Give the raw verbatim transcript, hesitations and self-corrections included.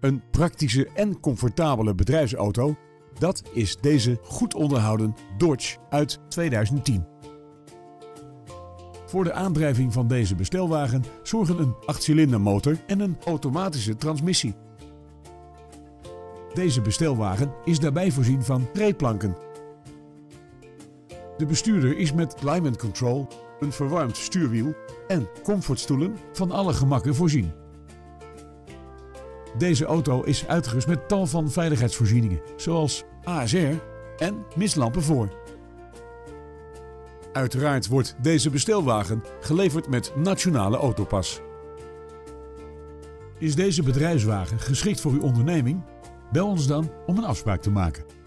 Een praktische en comfortabele bedrijfsauto, dat is deze goed onderhouden Dodge uit tweeduizend tien. Voor de aandrijving van deze bestelwagen zorgen een achtcilindermotor en een automatische transmissie. Deze bestelwagen is daarbij voorzien van rijplanken. De bestuurder is met climate control, een verwarmd stuurwiel en comfortstoelen van alle gemakken voorzien. Deze auto is uitgerust met tal van veiligheidsvoorzieningen, zoals A S R en mistlampen voor. Uiteraard wordt deze bestelwagen geleverd met Nationale Autopas. Is deze bedrijfswagen geschikt voor uw onderneming? Bel ons dan om een afspraak te maken.